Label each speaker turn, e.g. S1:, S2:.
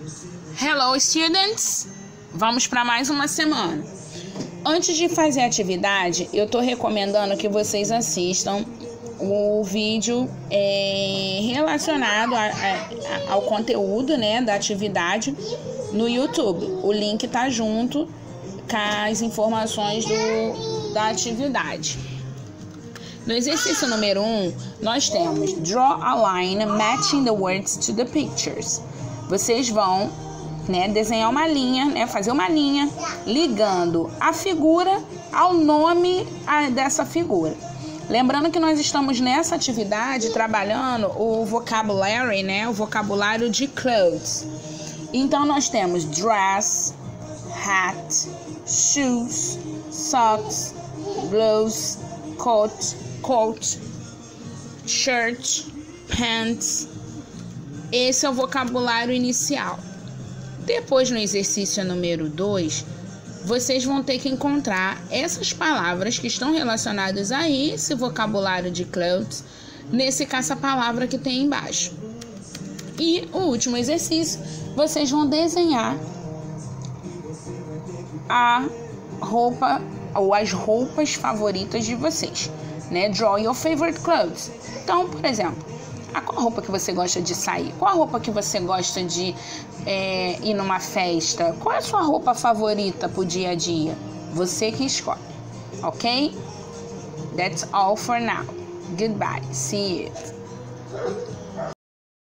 S1: Hello, students! Vamos para mais uma semana. Antes de fazer a atividade, eu estou recomendando que vocês assistam o vídeo relacionado ao conteúdo, né, da atividade no YouTube. O link está junto com as informações da atividade. No exercício número 1, nós temos Draw a line matching the words to the pictures. Vocês vão, desenhar uma linha, fazer uma linha ligando a figura ao nome dessa figura. Lembrando que nós estamos nessa atividade trabalhando o vocabulary, o vocabulário de clothes. Então, nós temos dress, hat, shoes, socks, blouse, coat, shirt, pants. Esse é o vocabulário inicial. Depois, no exercício número 2, vocês vão ter que encontrar essas palavras que estão relacionadas a esse vocabulário de clothes nesse caça-palavra que tem embaixo. E o último exercício, vocês vão desenhar a roupa ou as roupas favoritas de vocês, Draw your favorite clothes. Então, por exemplo, qual a roupa que você gosta de sair? Qual a roupa que você gosta de ir numa festa? Qual é a sua roupa favorita pro dia a dia? Você que escolhe, ok? That's all for now. Goodbye. See you.